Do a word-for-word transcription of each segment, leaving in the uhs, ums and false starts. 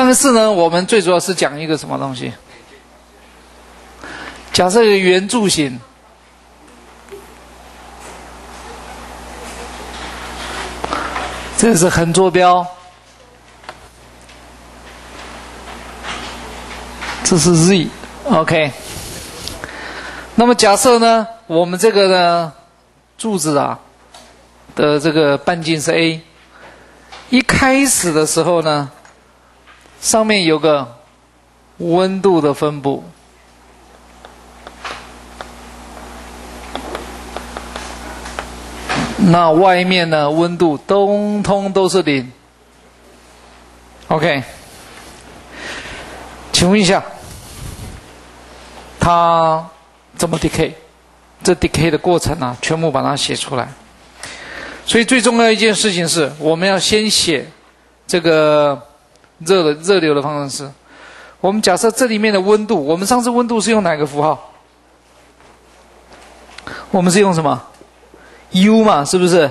上一次呢，我们最主要是讲一个什么东西？假设有圆柱形，这是横坐标，这是 z，OK。那么假设呢，我们这个呢柱子啊的这个半径是 a， 一开始的时候呢，上面有个温度的分布。那外面呢，温度通通都是零。OK， 请问一下，它怎么 decay？ 这 decay 的过程啊，全部把它写出来。所以最重要一件事情是，我们要先写这个热的热流的方程式。我们假设这里面的温度，我们上次温度是用哪个符号？我们是用什么？ U 嘛，是不是？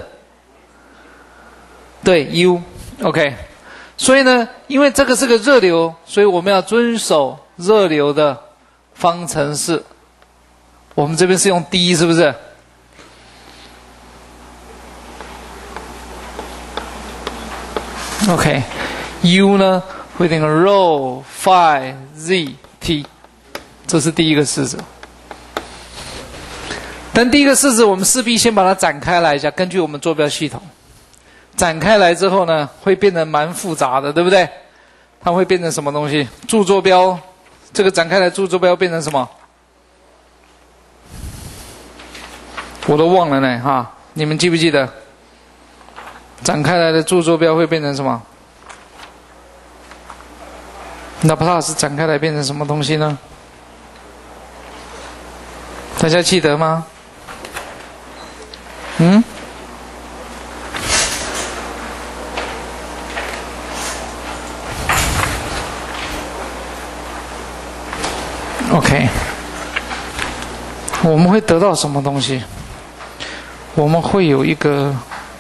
对 ，U，OK。所以呢，因为这个是个热流，所以我们要遵守热流的方程式。我们这边是用 D， 是不是 ？OK，U 呢会等于 rho phi z t， 这是第一个式子。 但第一个式子，我们势必先把它展开来一下。根据我们坐标系统，展开来之后呢，会变得蛮复杂的，对不对？它会变成什么东西？柱坐标，这个展开来柱坐标变成什么？我都忘了呢，哈！你们记不记得？展开来的柱坐标会变成什么？那不知道是展开来变成什么东西呢？大家记得吗？ 嗯 ，OK， 我们会得到什么东西？我们会有一个，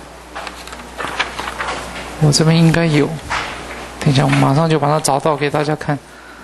我这边应该有，等一下，我马上就把它找到给大家看。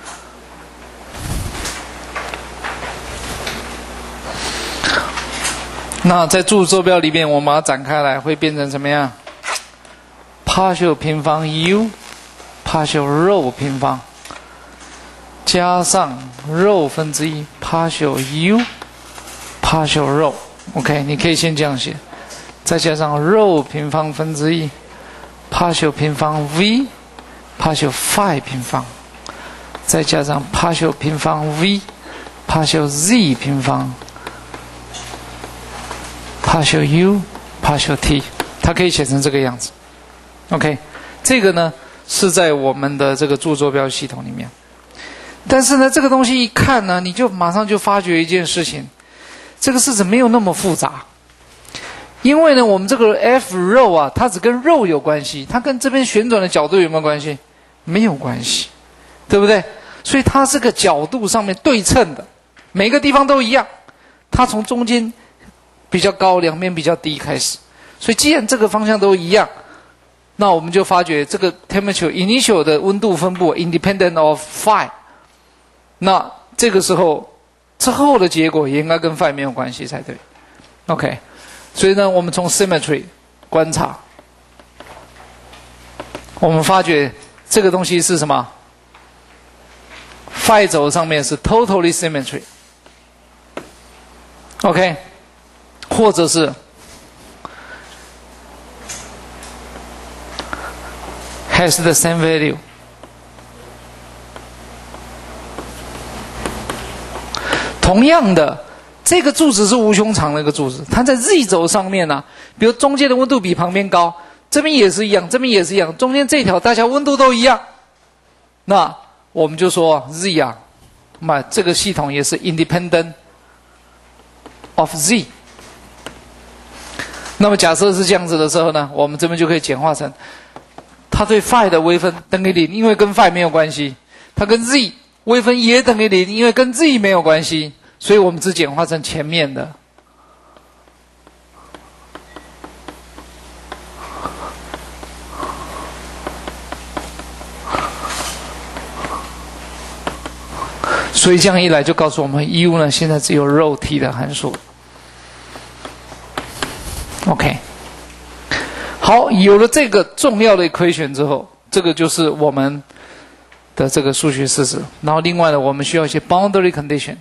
那在柱坐标里面，我们把它展开来，会变成什么样 ？partial 平方 u partial rho 平方加上 rho 分之一 partial u partial rho。OK， 你可以先这样写，再加上 rho 平方分之一 partial 平方 v partial phi 平方，再加上 partial 平方 v partial z 平方。 partial u partial t， 它可以写成这个样子。OK， 这个呢是在我们的这个柱坐标系统里面。但是呢，这个东西一看呢，你就马上就发觉一件事情，这个式子没有那么复杂。因为呢，我们这个 F rho 啊，它只跟 rho 有关系，它跟这边旋转的角度有没有关系？没有关系，对不对？所以它是个角度上面对称的，每个地方都一样。它从中间 比较高，两边比较低开始，所以既然这个方向都一样，那我们就发觉这个 temperature initial 的温度分布 independent of phi， 那这个时候之后的结果也应该跟 phi 没有关系才对。OK， 所以呢，我们从 symmetry 观察，我们发觉这个东西是什么 ？phi 轴上面是 totally symmetry。OK。 或者是 has the same value。同样的，这个柱子是无穷长的一个柱子，它在 z 轴上面呢、啊，比如中间的温度比旁边高，这边也是一样，这边也是一样，中间这条大家温度都一样，那我们就说 z 啊，那这个系统也是 independent of z。 那么假设是这样子的时候呢，我们这边就可以简化成，它对 phi 的微分等于零，因为跟 phi 没有关系；它跟 z 微分也等于零，因为跟 z 没有关系。所以我们只简化成前面的。 所以这样一来就告诉我们 U 呢现在只有 rho t 的函数。OK， 好，有了这个重要的 equation 之后，这个就是我们的这个数学式子。然后另外呢，我们需要一些 boundary condition。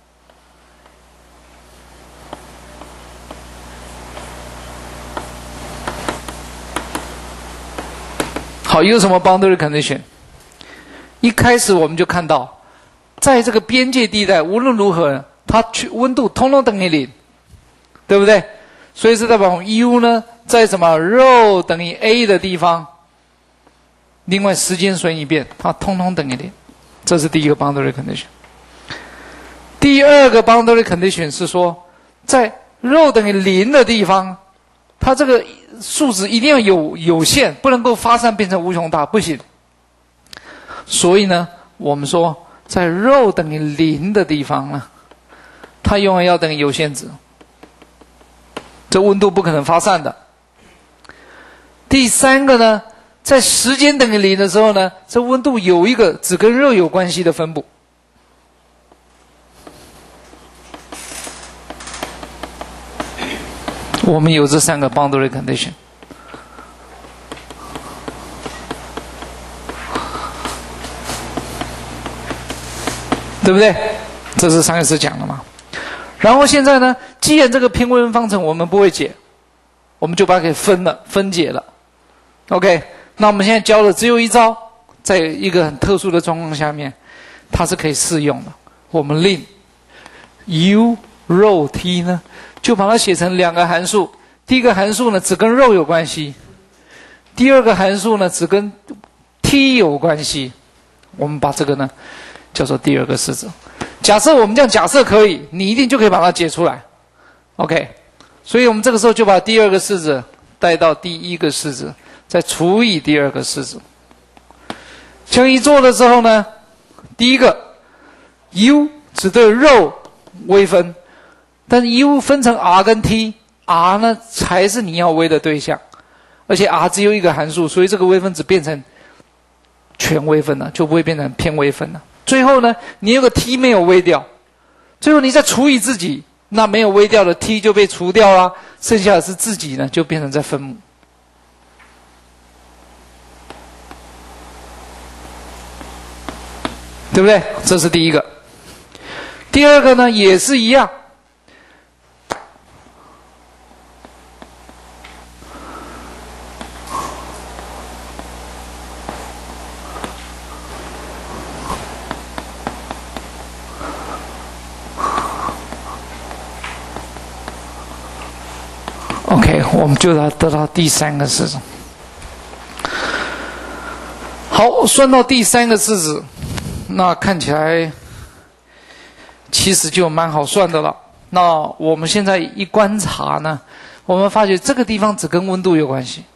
好，有什么 boundary condition？ 一开始我们就看到，在这个边界地带，无论如何，它去温度通通等于零，对不对？所以是代表 U 呢，在什么 rho 等于 a 的地方，另外时间随你变，它通通等于零，这是第一个 boundary condition。第二个 boundary condition 是说，在 rho 等于零的地方，它这个数值一定要有有限，不能够发散变成无穷大，不行。所以呢，我们说在 rho 等于零的地方呢，它永远要等于有限值，这温度不可能发散的。第三个呢，在时间等于零的时候呢，这温度有一个只跟热有关系的分布。我们有这三个 boundary condition。对不对？这是上一次讲的嘛。然后现在呢，既然这个偏微分方程我们不会解，我们就把它给分了，分解了。OK， 那我们现在教的只有一招，在一个很特殊的状况下面，它是可以适用的。我们令 U rho t 呢，就把它写成两个函数。第一个函数呢，只跟 rho 有关系；第二个函数呢，只跟 t 有关系。我们把这个呢，叫做第二个式子。假设我们这样假设可以，你一定就可以把它解出来。OK， 所以我们这个时候就把第二个式子带到第一个式子，再除以第二个式子。这样一做的时候呢，第一个 U 只对 rho 微分，但是 U 分成 R 跟 T，R 呢才是你要微的对象，而且 R 只有一个函数，所以这个微分只变成全微分了，就不会变成偏微分了。最后呢，你有个 t 没有微掉，最后你再除以自己，那没有微掉的 t 就被除掉了，剩下的是自己呢，就变成在分母。对不对？这是第一个。第二个呢，也是一样。OK， 我们就要得到第三个式子。好，算到第三个式子，那看起来其实就蛮好算的了。那我们现在一观察呢，我们发觉这个地方只跟温度有关系，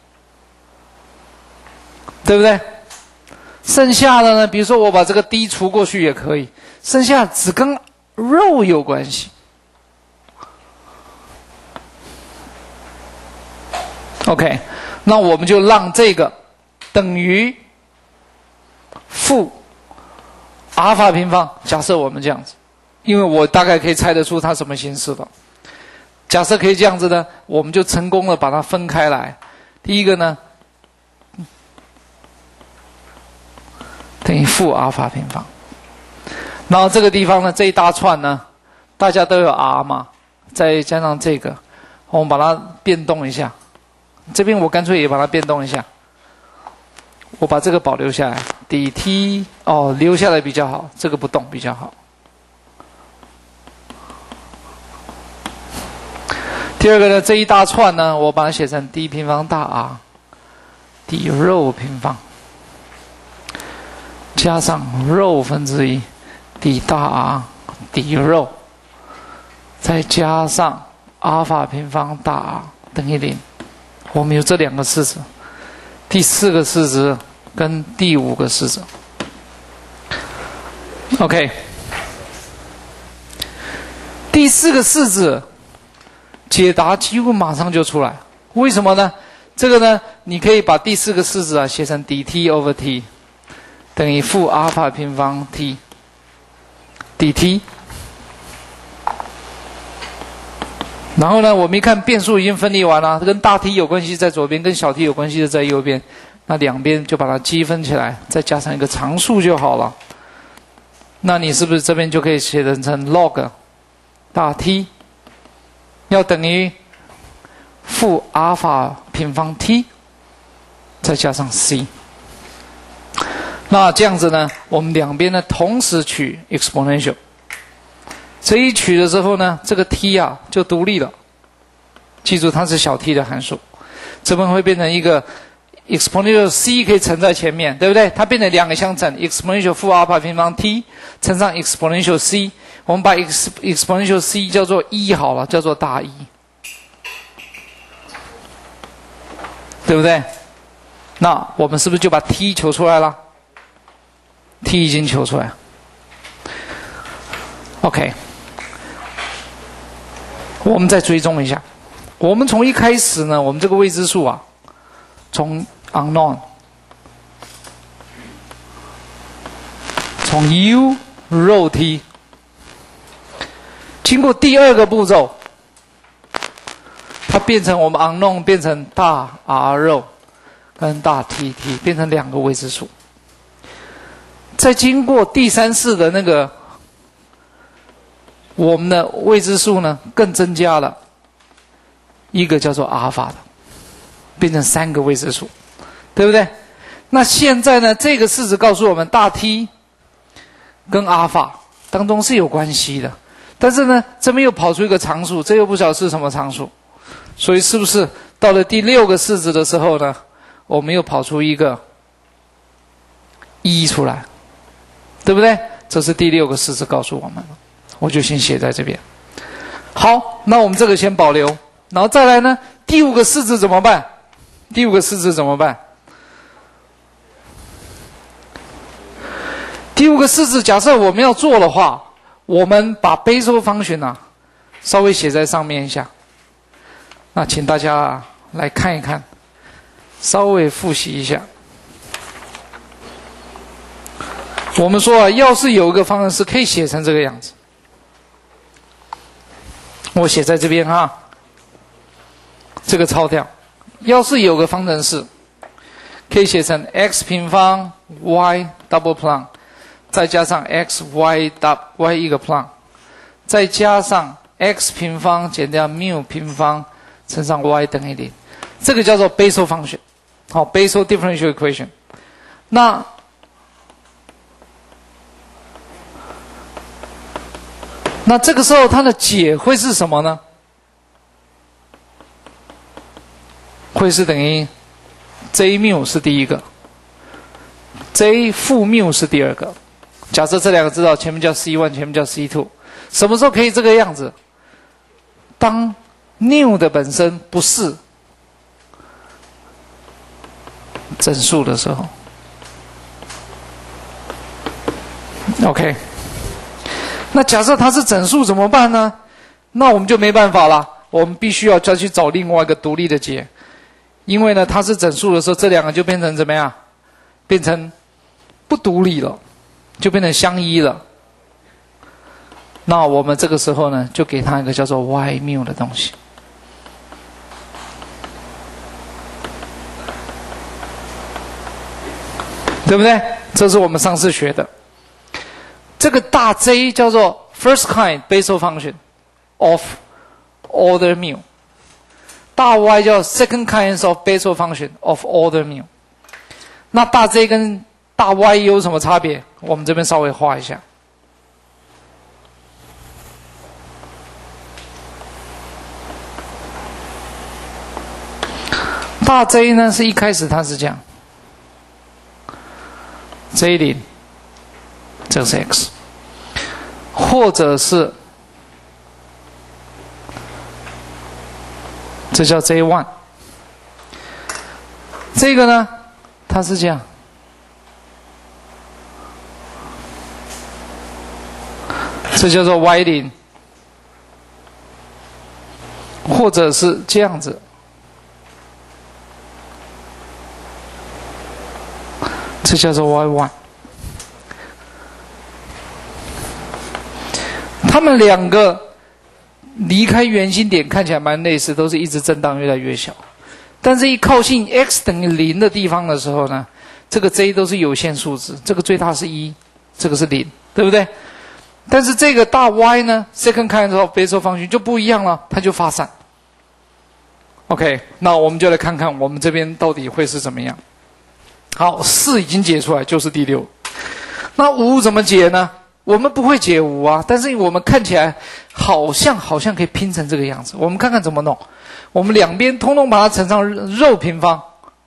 对不对？剩下的呢，比如说我把这个 d 除过去也可以，剩下只跟肉有关系。OK， 那我们就让这个等于负阿尔法平方。假设我们这样子，因为我大概可以猜得出它什么形式的。假设可以这样子呢，我们就成功的把它分开来。第一个呢，等于负阿尔法平方。然后这个地方呢，这一大串呢，大家都有 r 嘛，再加上这个，我们把它变动一下。这边我干脆也把它变动一下，我把这个保留下来 ，dt 哦留下来比较好，这个不动比较好。第二个呢，这一大串呢，我把它写成 d 平方大 r d rho 平方加上 rho 分之一 d 大 r d rho 再加上阿尔法平方大 r 等于零。我们有这两个式子，第四个式子跟第五个式子。OK， 第四个式子解答几乎马上就出来，为什么呢？这个呢，你可以把第四个式子啊写成 dt over t 等于负阿尔法平方 t dt。然后呢，我们一看变数已经分离完了，跟大 T 有关系在左边，跟小 t 有关系的在右边，那两边就把它积分起来，再加上一个常数就好了。那你是不是这边就可以写成 log 大 T 要等于负阿尔法平方 t 再加上 c？ 那这样子呢，我们两边呢同时取 exponential。这一取的时候呢，这个 t 啊就独立了。记住，它是小 t 的函数，这边会变成一个 exponential c 可以乘在前面，对不对？它变成两个相乘 ，exponential 负阿尔法平方 t 乘上 exponential c， 我们把 ex exponential c 叫做一好了，叫做大一，对不对？那我们是不是就把 t 求出来了 ？t 已经求出来 ，OK。我们再追踪一下，我们从一开始呢，我们这个未知数啊，从 unknown， 从 u rho t， 经过第二个步骤，它变成我们 unknown 变成大 R rho 跟大 T T 变成两个未知数，再经过第三式的那个。我们的未知数呢更增加了一个叫做阿尔法的，变成三个未知数，对不对？那现在呢，这个式子告诉我们大 T 跟阿尔法当中是有关系的，但是呢，这边又跑出一个常数，这又不晓得是什么常数，所以是不是到了第六个式子的时候呢，我们又跑出一个一出来，对不对？这是第六个式子告诉我们的。我就先写在这边。好，那我们这个先保留，然后再来呢，第五个式子怎么办？第五个式子怎么办？第五个式子，假设我们要做的话，我们把倍数方程啊稍微写在上面一下。那请大家、啊、来看一看，稍微复习一下。我们说啊，要是有一个方程式可以写成这个样子。我写在这边哈，这个抄掉。要是有个方程式，可以写成 x 平方 y double plum， 再加上 x y double y 一个 plum， 再加上 x 平方减掉 mu 平方乘上 y 等于零，这个叫做倍数方程，好，倍数 differential equation。那那这个时候它的解会是什么呢？会是等于 j mu 是第一个 ，j 负 mu 是第二个。假设这两个知道前面叫 c 一， 前面叫 c 二， 什么时候可以这个样子？当 nu 的本身不是整数的时候。OK。那假设它是整数怎么办呢？那我们就没办法了，我们必须要再去找另外一个独立的解，因为呢它是整数的时候，这两个就变成怎么样？变成不独立了，就变成相依了。那我们这个时候呢，就给它一个叫做 y mu 的东西。对不对？这是我们上次学的。这个大 J 叫做 first kind Basel function of order mu， 大 Y 叫 second kind of Basel function of order mu。那大 J 跟大 Y 有什么差别？我们这边稍微画一下。大 J 呢是一开始它是这样 ，J 零，这是 x。或者是这叫 J 一， 这个呢它是这样，这叫做 Y 零， 或者是这样子，这叫做 Y 一。 它们两个离开圆心点看起来蛮类似，都是一直震荡越来越小。但是一靠近 x 等于零的地方的时候呢，这个 j 都是有限数值，这个最大是一，这个是零，对不对？但是这个大 y 呢 ，second kind of Bessel function 就不一样了，它就发散。OK， 那我们就来看看我们这边到底会是怎么样。好，四已经解出来，就是第六。那五怎么解呢？我们不会解五啊，但是我们看起来好像好像可以拼成这个样子。我们看看怎么弄。我们两边通通把它乘上肉平方。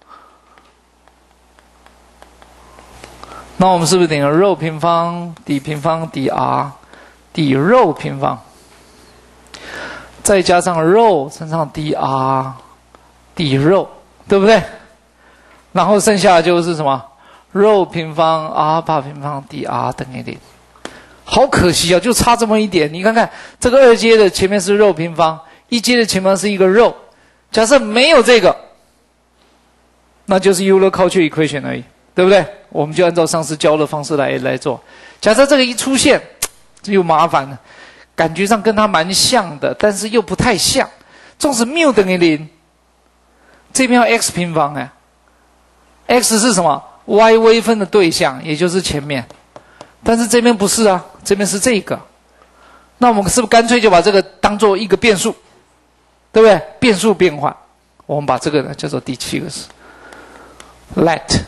那我们是不是等于肉平方 d 平方 dr d 肉平方，再加上肉乘上 dr d 肉，对不对？然后剩下的就是什么？肉平方阿尔法平方 dr 等于零。好可惜啊，就差这么一点。你看看这个二阶的前面是肉平方，一阶的前面是一个肉。假设没有这个，那就是 Euler-Cauchy equation 而已，对不对？我们就按照上次教的方式来来做。假设这个一出现，这又麻烦了，感觉上跟它蛮像的，但是又不太像。纵使谬等于零，这边要 x 平方哎 ，x 是什么 ？y 微分的对象，也就是前面。但是这边不是啊，这边是这个。那我们是不是干脆就把这个当做一个变数，对不对？变数变换，我们把这个呢叫做第七个式 ，let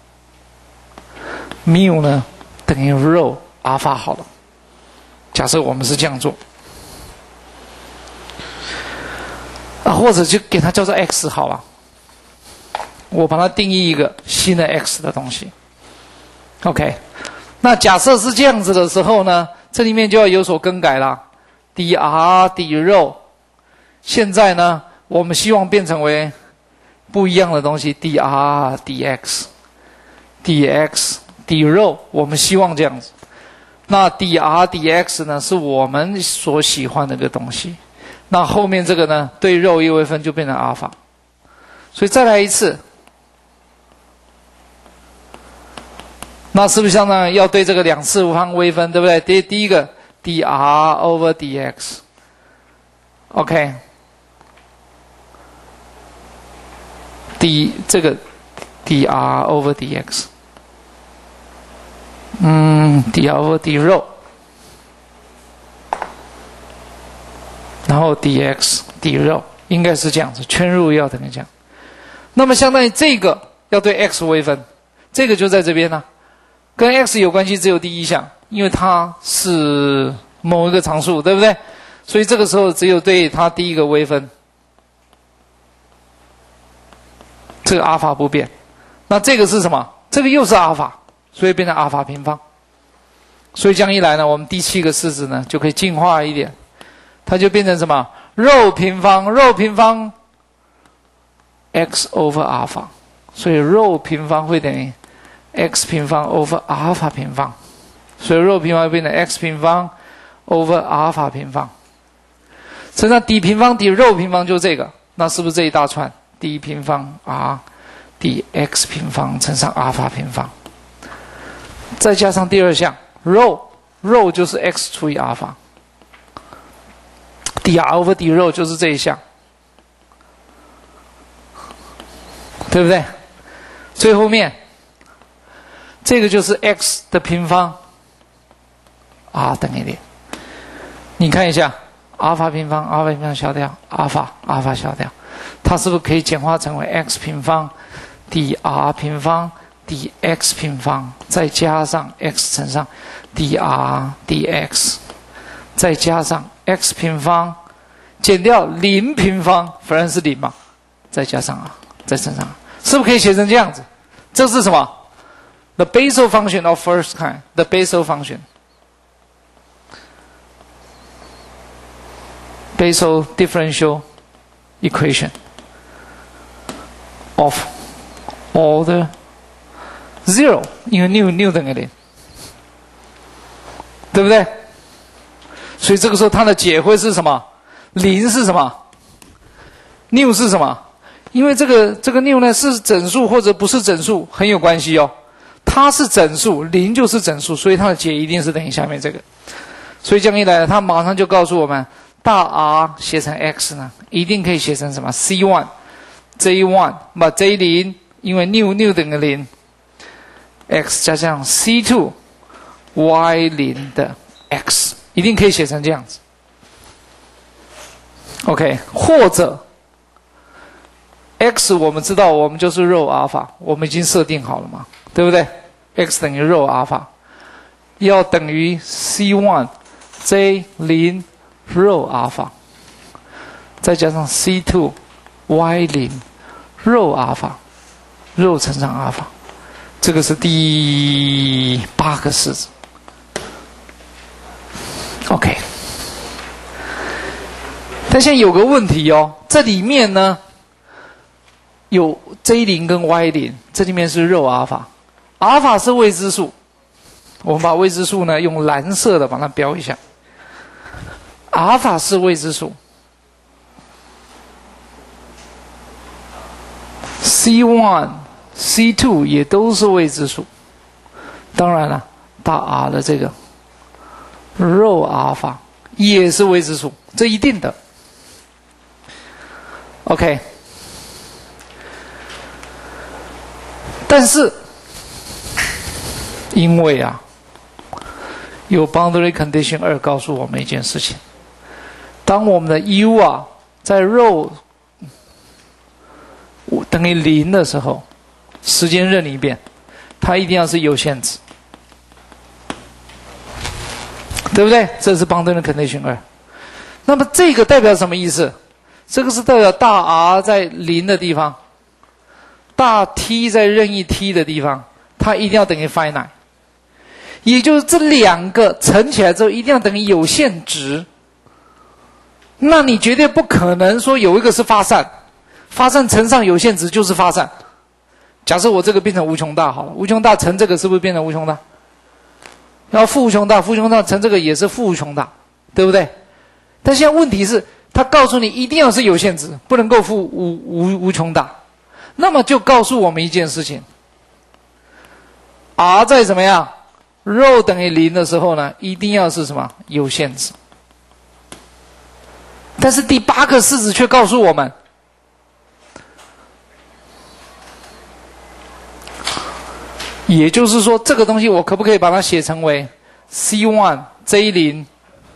mu 呢等于 rho 阿尔法好了。假设我们是这样做，啊，或者就给它叫做 x 好了。我把它定义一个新的 x 的东西 ，OK。那假设是这样子的时候呢，这里面就要有所更改啦。dr d 肉，现在呢，我们希望变成为不一样的东西 ，dr dx dx d 肉，我们希望这样子。那 dr dx 呢，是我们所喜欢的一个东西。那后面这个呢，对肉一微分就变成阿尔法。所以再来一次。那是不是相当于要对这个两次方微分，对不对？第第一个 dr over dx，OK， d 这个 dr over dx， 嗯 ，dr over d 肉，然后 dx d 肉，应该是这样子，圈入要等于这样。那么相当于这个要对 x 微分，这个就在这边呢、啊。跟 x 有关系只有第一项，因为它是某一个常数，对不对？所以这个时候只有对它第一个微分，这个阿尔法不变。那这个是什么？这个又是阿尔法，所以变成阿尔法平方。所以这样一来呢，我们第七个式子呢就可以进化一点，它就变成什么？肉平方，肉平方 x over 阿尔法，所以肉平方会等于x 平方 over 阿尔法平方，所以肉平方会变成 x 平方 over 阿尔法平方，乘上 d 平方 d 肉平方就这个，那是不是这一大串 d 平方 r d x 平方乘上阿尔法平方，再加上第二项肉，肉就是 x 除以阿尔法 ，dr over d 肉就是这一项，对不对？最后面。这个就是 x 的平方 ，r 等于零。你看一下，阿尔法平方，阿尔法平方消掉，阿尔法，阿尔法消掉，它是不是可以简化成为 x 平方 dr 平方 dx 平方，再加上 x 乘上 dr dx， 再加上 x 平方减掉零平方，反正是零嘛，再加上 r， 再乘上 r， 是不是可以写成这样子？这是什么？The Bessel function of first kind, the Bessel function. Bessel differential equation of order zero， 因为 nu nu 等于零，对不对？所以这个时候它的解会是什么？零是什么 ？nu 是什么？因为这个这个 nu 呢是整数或者不是整数很有关系哦。它是整数，零就是整数，所以它的解一定是等于下面这个。 所以这样一来，它马上就告诉我们，大 R 写成 X 呢，一定可以写成什么 C 一 J 一 把 J 零，因为 new new 等于零 ，X 加上 C 二 Y 零的 X， 一定可以写成这样子。OK， 或者 X 我们知道，我们就是 row 阿尔法，我们已经设定好了嘛，对不对 ？X 等于 row 阿尔法，要等于 C 一 J 零 row 阿尔法，再加上 C 二 Y 零 row 阿尔法 ，row 乘上阿尔法，这个是第八个式子。OK， 但现在有个问题哦，这里面呢有 J 零跟 Y 零，这里面是 row 阿尔法，阿尔法是未知数，我们把未知数呢用蓝色的把它标一下，阿尔法是未知数。C 一 C 二 也都是未知数，当然了，大 R 的这个 row 阿尔法也是未知数，这一定的。OK， 但是因为啊，有 boundary condition 二告诉我们一件事情，当我们的 U 啊在 row等于零的时候，时间任你变，它一定要是有限值，对不对？这是 boundary condition 二。那么这个代表什么意思？这个是代表大 R 在零的地方，大 T 在任意 T 的地方，它一定要等于 finite， 也就是这两个乘起来之后一定要等于有限值。那你绝对不可能说有一个是发散，发散乘上有限值就是发散。假设我这个变成无穷大好了，无穷大乘这个是不是变成无穷大？然后负无穷大，负无穷大乘这个也是负无穷大，对不对？但现在问题是，它告诉你一定要是有限值，不能够负无无无穷大。那么就告诉我们一件事情 ：R 在怎么样 ？row 等于零的时候呢，一定要是什么有限值。但是第八个式子却告诉我们，也就是说，这个东西我可不可以把它写成为 C 一 J 零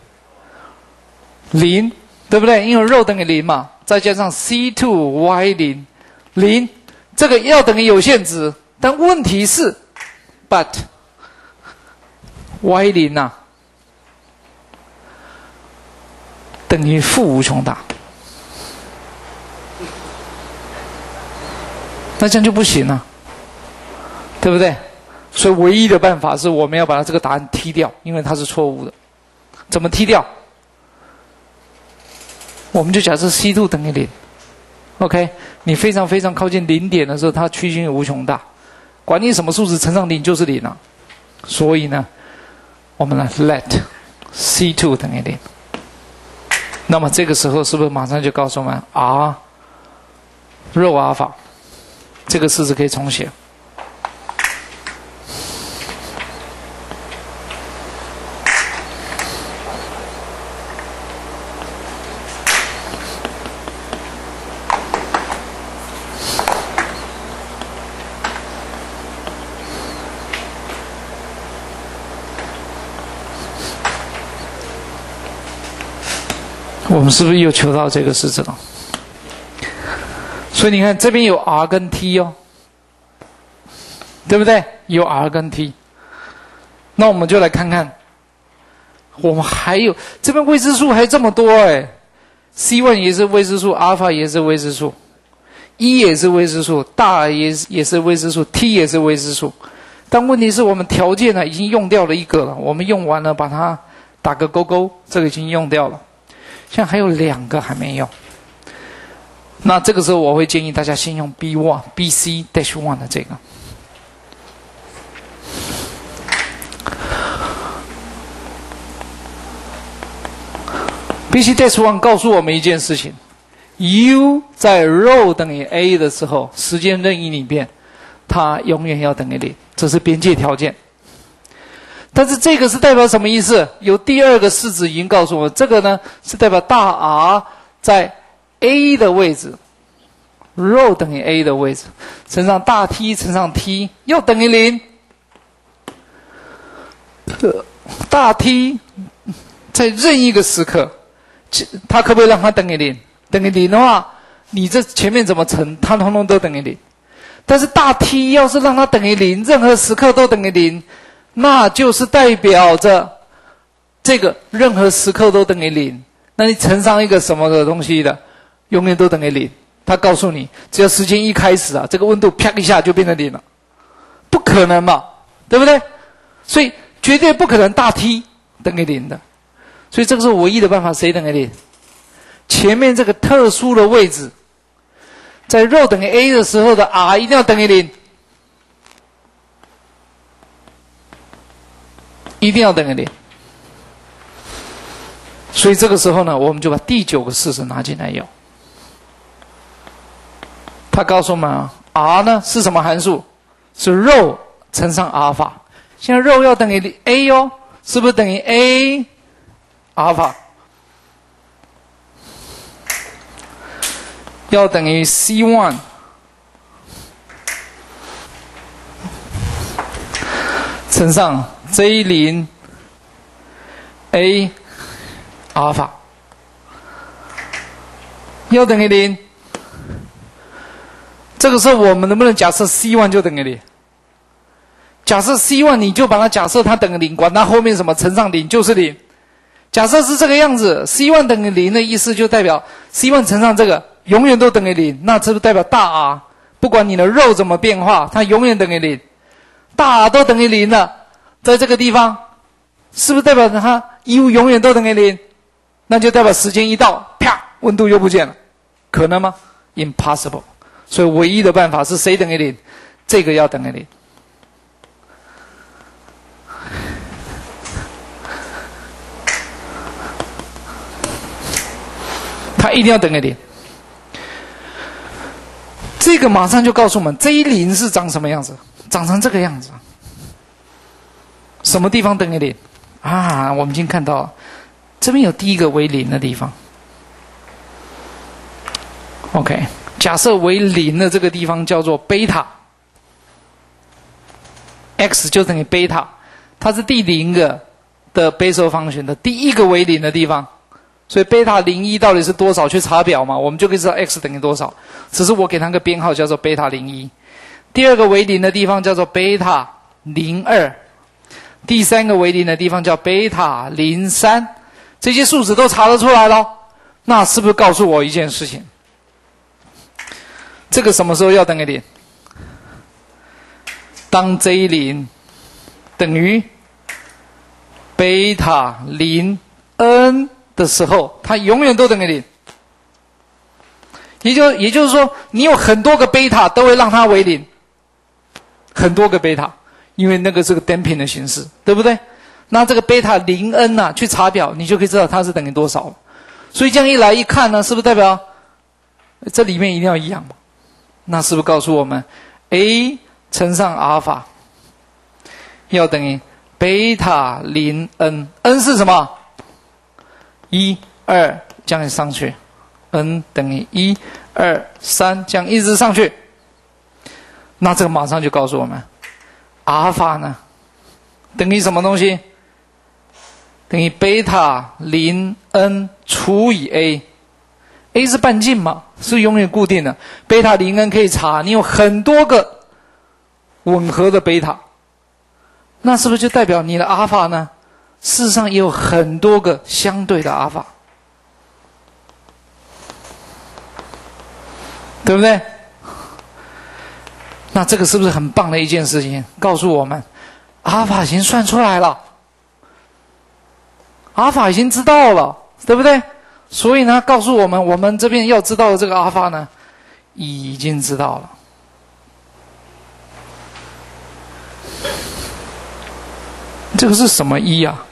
零，对不对？因为 row 等于零嘛，再加上 C 二 Y 零 零，这个要等于有限值。但问题是 ，but Y 零啊等于负无穷大，那这样就不行了。对不对？所以唯一的办法是我们要把它这个答案踢掉，因为它是错误的。怎么踢掉？我们就假设 C 二 等于零 ，OK？ 你非常非常靠近零点的时候，它趋近于无穷大，管你什么数字乘上零就是零啊。所以呢，我们来 let C 二 等于零。那么这个时候是不是马上就告诉我们 R row 阿尔法这个式子可以重写？我们是不是又求到这个式子了？所以你看这边有 R 跟 T 哦，对不对？有 R 跟 T， 那我们就来看看，我们还有这边未知数还这么多哎 ，C 一 也是未知数，阿尔法也是未知数， E 也是未知数，大也是也是未知数 ，T 也是未知数。但问题是我们条件呢已经用掉了一个了，我们用完了把它打个勾勾，这个已经用掉了。现在还有两个还没用，那这个时候我会建议大家先用 B 一 B C dash one 的这个。B C dash one 告诉我们一件事情 ：U 在 row 等于 A 的时候，时间任意里变，它永远要等于零，这是边界条件。但但是这个是代表什么意思？有第二个式子已经告诉我，这个呢是代表大 R 在 A 的位置 ，rho 等于 A 的位置，乘上大 T 乘上 T 又等于零。大 T 在任意一个时刻，它可不可以让它等于零？等于零的话，你这前面怎么乘，它通通都等于零。但是大 T 要是让它等于零，任何时刻都等于零。那就是代表着这个任何时刻都等于零。那你乘上一个什么的东西的，永远都等于零。他告诉你，只要时间一开始啊，这个温度啪一下就变成零了，不可能嘛，对不对？所以绝对不可能大 T 等于零的。所以这个是唯一的办法，谁等于零？前面这个特殊的位置，在 rho 等于 A 的时候的 R 一定要等于零。一定要等于零，所以这个时候呢，我们就把第九个式子拿进来用。他告诉我们啊 ，R 呢是什么函数？是 rho 乘上阿尔法。现在 rho 要等于 A 哦，是不是等于 A 阿尔法？要等于 C 一 乘上J 零 A 阿尔法要等于零，这个时候我们能不能假设 C 一 就等于零？假设 C 一 你就把它假设它等于零，管它后面什么乘上零就是零。假设是这个样子 ，C 一 等于零的意思就代表 C 一 乘上这个永远都等于零，那是不是代表大 R 不管你的肉怎么变化，它永远等于零？大 R 都等于零了。在这个地方，是不是代表它 U 永远都等于零？那就代表时间一到，啪，温度又不见了，可能吗 ？Impossible。所以唯一的办法是谁等于零？这个要等于零。它一定要等于零。这个马上就告诉我们 J 零 是长什么样子，长成这个样子。什么地方等于零啊？我们已经看到了，这边有第一个为零的地方。OK， 假设为零的这个地方叫做贝塔 ，x 就等于贝塔，它是第零个的贝索方程的第一个为零的地方，所以贝塔零一到底是多少？去查表嘛，我们就可以知道 x 等于多少。只是我给它个编号叫做贝塔零一。第二个为零的地方叫做贝塔零二。第三个为零的地方叫贝塔零三，这些数值都查得出来了，那是不是告诉我一件事情？这个什么时候要等于零？当 J 零 等于贝塔零 N 的时候，它永远都等于零。也就也就是说，你有很多个贝塔都会让它为零，很多个贝塔。因为那个是个 damping 的形式，对不对？那这个贝塔零 N 啊，去查表，你就可以知道它是等于多少。所以这样一来一看呢，是不是代表这里面一定要一样嘛？那是不是告诉我们 A 乘上阿尔法要等于贝塔零 N？ N 是什么？一、二，这样上去 ，N 等于一、二、三，这样一直上去。那这个马上就告诉我们。阿尔法呢，等于什么东西？等于贝塔零 N 除以 A。A 是半径嘛，是永远固定的。贝塔零 N 可以查，你有很多个吻合的贝塔，那是不是就代表你的阿尔法呢？事实上也有很多个相对的阿尔法，对不对？那这个是不是很棒的一件事情？告诉我们，阿尔法已经算出来了，阿尔法已经知道了，对不对？所以呢，告诉我们，我们这边要知道的这个阿尔法呢，已经知道了。这个是什么一啊？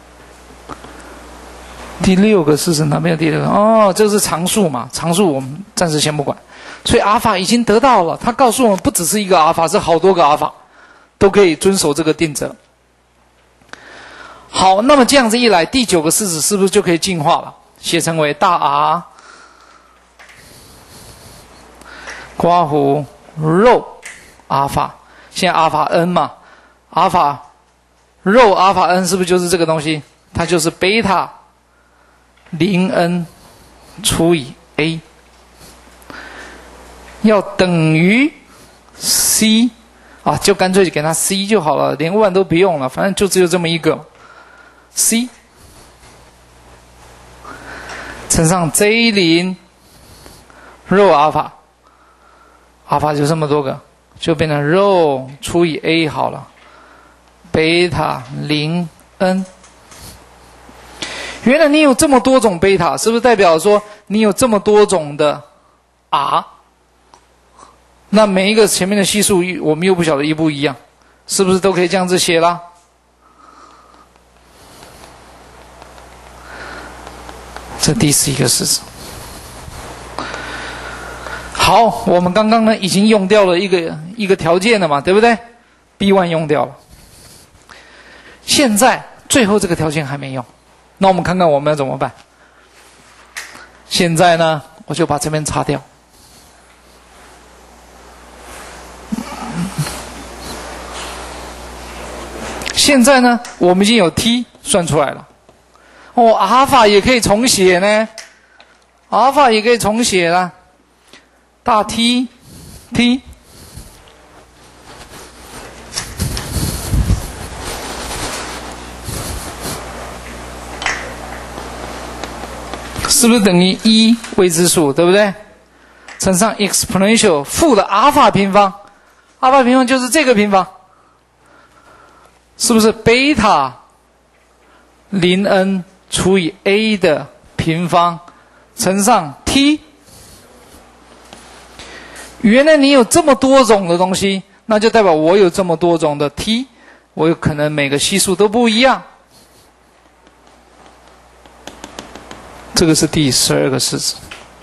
第六个式子哪边有第六个？哦，这是常数嘛，常数我们暂时先不管。所以阿尔法已经得到了，他告诉我们不只是一个阿尔法，是好多个阿尔法，都可以遵守这个定则。 好，那么这样子一来，第九个式子是不是就可以进化了？写成为大 R 括弧肉阿尔法，现在阿尔法 n 嘛，阿尔法肉阿尔法 n 是不是就是这个东西？它就是贝塔零 n 除以 a， 要等于 c 啊，就干脆给它 c 就好了，连万都不用了，反正就只有这么一个 c 乘上 j 零肉阿尔法，阿尔法就这么多个，就变成肉除以 a 好了，贝塔零 n。原来你有这么多种贝塔，是不是代表说你有这么多种的 r？ 那每一个前面的系数我们又不晓得一不一样，是不是都可以这样子写啦？这第十一个式子。好，我们刚刚呢已经用掉了一个一个条件了嘛，对不对 ？B 一 用掉了，现在最后这个条件还没用。那我们看看我们要怎么办。现在呢，我就把这边擦掉。现在呢，我们已经有 t 算出来了。哦，阿尔法也可以重写呢，阿尔法也可以重写啦，大 T T。是不是等于一未知数，对不对？乘上 exponential 负的阿尔法平方，阿尔法平方就是这个平方，是不是贝塔零 n 除以 a 的平方乘上 t？ 原来你有这么多种的东西，那就代表我有这么多种的 t， 我有可能每个系数都不一样。这个是第十二个式子，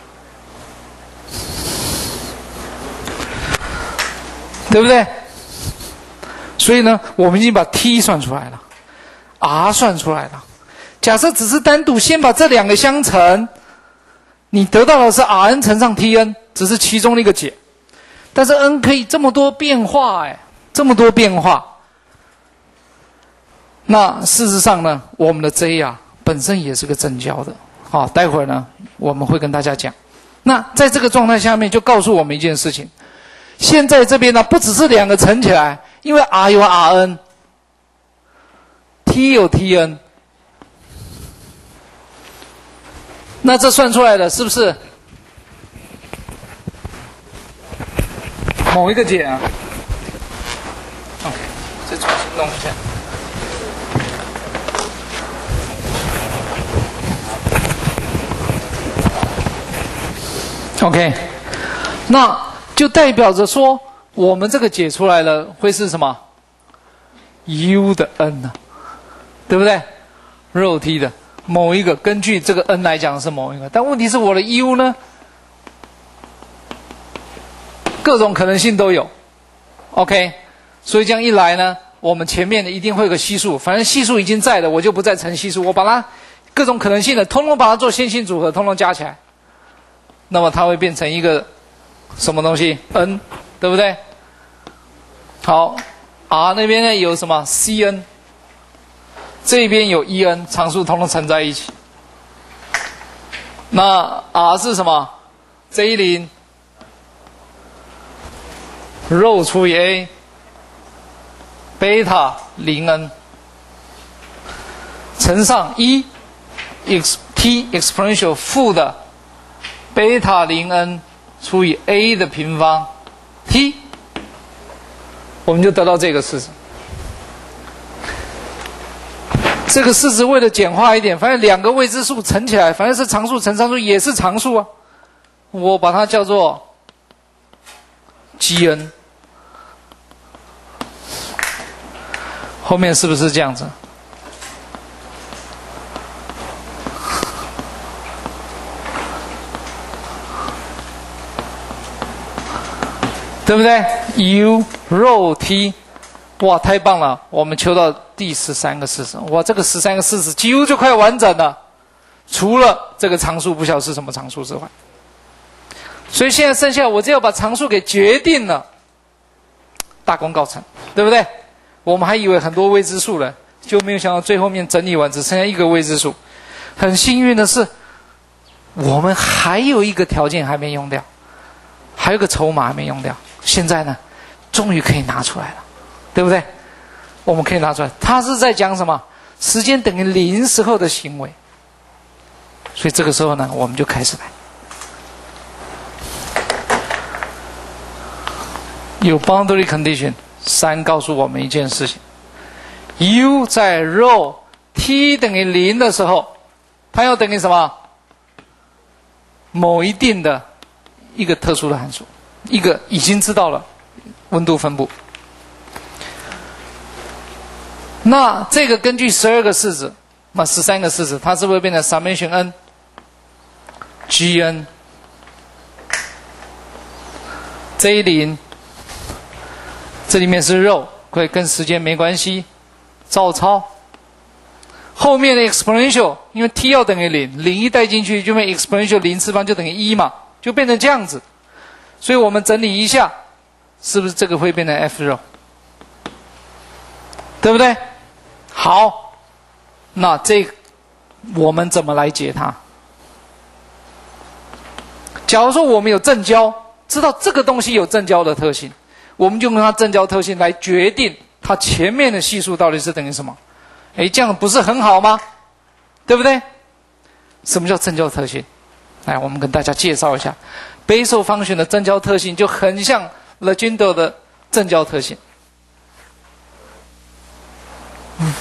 对不对？所以呢，我们已经把 t 算出来了 ，r 算出来了。假设只是单独先把这两个相乘，你得到的是 Rn 乘上 Tn， 只是其中的一个解。但是 n 可以这么多变化，哎，这么多变化。那事实上呢，我们的 J 啊，本身也是个正交的。好，待会儿呢我们会跟大家讲。那在这个状态下面，就告诉我们一件事情：现在这边呢，不只是两个乘起来，因为 r 有 Rn，t 有 Tn， 那这算出来的是不是某一个解啊 ？OK， 再重新弄一下。OK， 那就代表着说，我们这个解出来了会是什么 ？U 的 n 呢、啊，对不对？肉 t 的某一个，根据这个 n 来讲是某一个，但问题是我的 U 呢，各种可能性都有。OK， 所以这样一来呢，我们前面的一定会有个系数，反正系数已经在的，我就不再乘系数，我把它各种可能性的，通通把它做线性组合，通通加起来。那么它会变成一个什么东西 n， 对不对？好 ，r 那边呢有什么 cn， 这边有 en， 常数统统乘在一起。那 r 是什么 ？j 零 肉除以 a， 贝塔零 n 乘上一 x t exponential 负的。贝塔零 n 除以 a 的平方 t， 我们就得到这个式子。这个式子为了简化一点，反正两个未知数乘起来，反正是常数乘常数也是常数啊，我把它叫做 Gn。后面是不是这样子？对不对 ？U 肉 t 哇，太棒了！我们求到第十三个式子，哇，这个十三个式子几乎就快完整了，除了这个常数不晓得是什么常数之外。所以现在剩下我只要把常数给决定了，大功告成，对不对？我们还以为很多未知数了，就没有想到最后面整理完只剩下一个未知数。很幸运的是，我们还有一个条件还没用掉，还有个筹码还没用掉。现在呢，终于可以拿出来了，对不对？我们可以拿出来，它是在讲什么？时间等于零时候的行为。所以这个时候呢，我们就开始来。有 boundary condition， 三告诉我们一件事情 ：U 在 rho t 等于零的时候，它要等于什么？某一定的一个特殊的函数，一个已经知道了温度分布。那这个根据十二个式子，那十三个式子，它是不是变成 summation n gn J 零？这里面是 rho， 会跟时间没关系，照抄。后面的 exponential， 因为 t 要等于零，零一带进去就变 exponential 零次方就等于一嘛，就变成这样子。所以我们整理一下，是不是这个会变成 f rho？ 对不对？好，那这我们怎么来解它？假如说我们有正交，知道这个东西有正交的特性，我们就用它正交特性来决定它前面的系数到底是等于什么。诶，这样不是很好吗？对不对？什么叫正交特性？来，我们跟大家介绍一下 Bessel function 的正交特性就很像 Legendre 的正交特性。嗯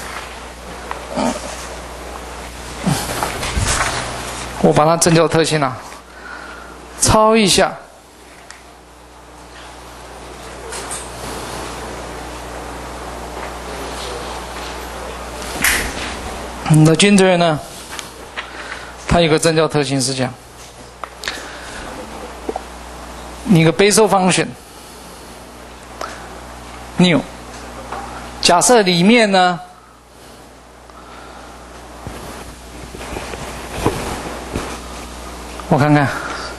我把它正交特性啊抄一下。Legendre 呢，它有个正交特性是这样：你个 Bessel function new， 假设里面呢，我看看，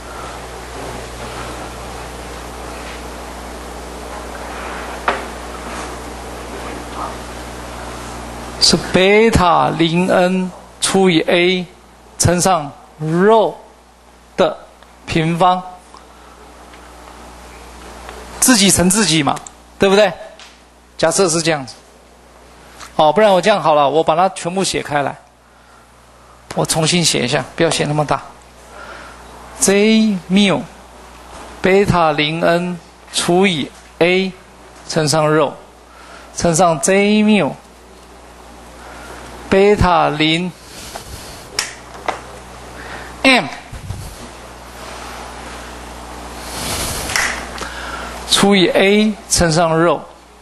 是贝塔零 n 除以 a 乘上 rho 的平方，自己乘自己嘛，对不对？假设是这样子。哦，不然我这样好了，我把它全部写开来，我重新写一下，不要写那么大。J mu 贝塔零 n 除以 a 乘上 rho 乘上 J mu贝塔零 m 除以 a 乘上 rho，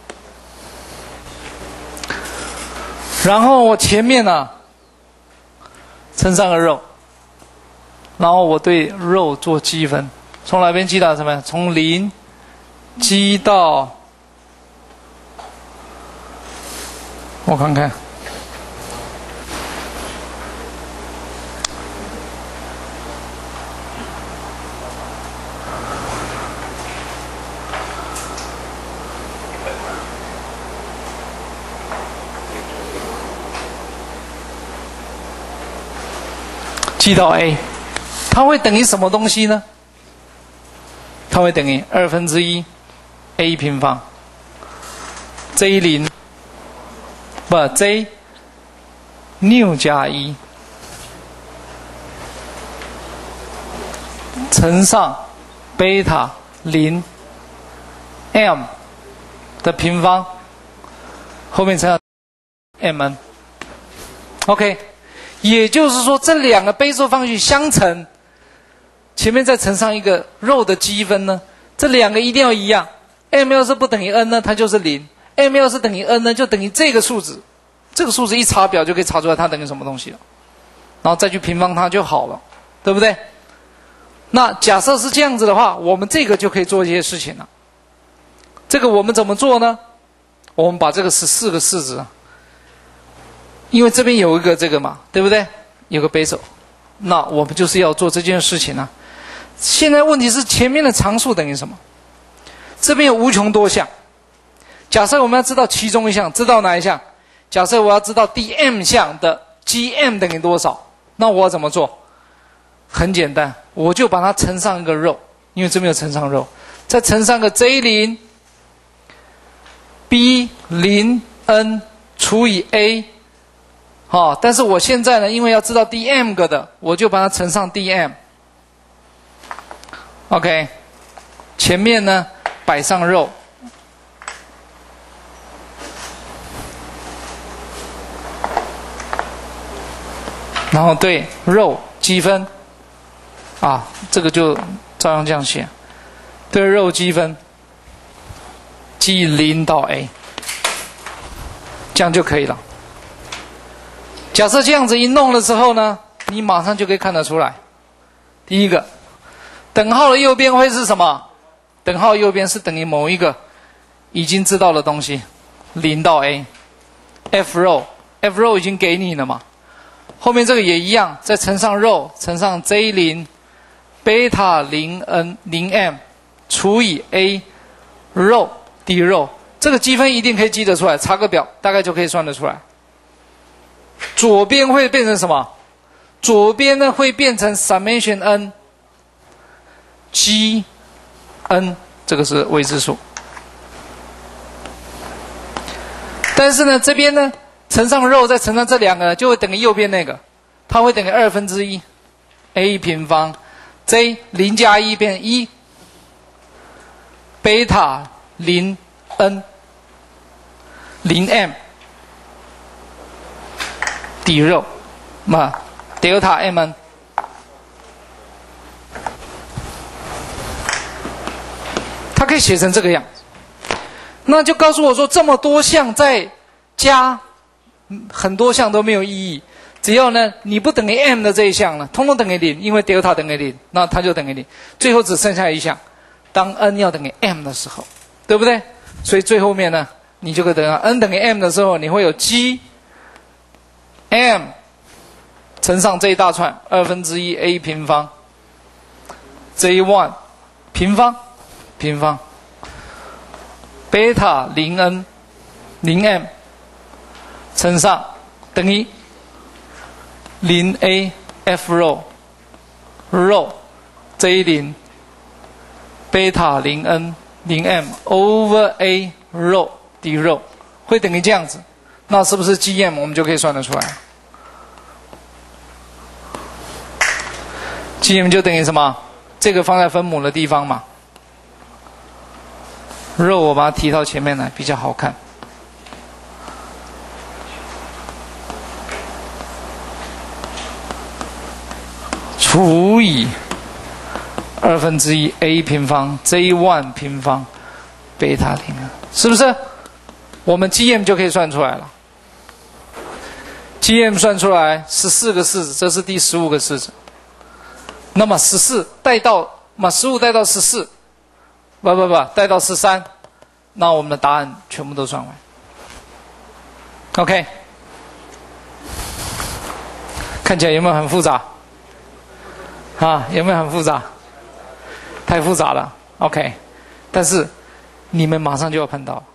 然后我前面呢乘上个 rho， 然后我对 rho 做积分，从哪边积到什么？从零积到，我看看。积到 a， 它会等于什么东西呢？它会等于二分之一 a 平方 j 零不 j new 加一乘上贝塔零 m 的平方，后面乘上 mn。OK。也就是说，这两个Bessel function相乘，前面再乘上一个 rho 的积分呢，这两个一定要一样。m 要是不等于 n 呢，它就是零 ；m 要是等于 n 呢，就等于这个数值。这个数值一查表就可以查出来它等于什么东西了，然后再去平方它就好了，对不对？那假设是这样子的话，我们这个就可以做一些事情了。这个我们怎么做呢？ 我们把这个十四个式子，因为这边有一个这个嘛，对不对？有个 Bessel， 那我们就是要做这件事情啊。现在问题是前面的常数等于什么？这边有无穷多项。假设我们要知道其中一项，知道哪一项？假设我要知道第 m 项的 G M 等于多少，那我要怎么做？很简单，我就把它乘上一个 row， 因为这边有乘上 row， 再乘上个 J 零 B 零 N 除以 A， 好、哦，但是我现在呢，因为要知道 D M 个的，我就把它乘上 D M。OK， 前面呢摆上 row。然后对 row 积分，啊，这个就照样这样写，对 row 积分，积零到 A， 这样就可以了。假设这样子一弄了之后呢，你马上就可以看得出来。第一个，等号的右边会是什么？等号右边是等于某一个已经知道的东西，零到 A。F row，F row 已经给你了嘛。后面这个也一样，再乘上 row 乘上 J 零 beta 零 N 零 M 除以 A row D row， 这个积分一定可以记得出来，查个表大概就可以算得出来。左边会变成什么？左边呢会变成 summation n G N， 这个是未知数。但是呢这边呢乘上 row 再乘上这两个就会等于右边那个，它会等于二分之一 a 平方 J 零加一变成一，贝塔零 N 零 M 底 row 嘛 delta M N， 它可以写成这个样子。那就告诉我说，这么多项再加很多项都没有意义，只要呢你不等于 m 的这一项呢，通通等于零，因为 delta 等于零，那它就等于零。最后只剩下一项，当 n 要等于 m 的时候，对不对？所以最后面呢，你就可以等到 n 等于 m 的时候，你会有 g m 乘上这一大串二分之一 a 平方 J 一 平方平方贝塔零 N 零 M 乘上等于零 A F row row J 零 贝塔零 N 零 M over A row D row 会等于这样子，那是不是 G M 我们就可以算得出来 ？G M 就等于什么？这个放在分母的地方嘛。row 我把它提到前面来比较好看。除以二分之一 a 平方 J 一 平方贝塔零，是不是？我们 G M 就可以算出来了。G M 算出来十四个式子，这是第十五个式子。那么十四带到，嘛十五带到十四，不不不，带到十三，那我们的答案全部都算完。OK， 看起来有没有很复杂？啊，有没有很复杂？太复杂了。OK， 但是你们马上就要碰到。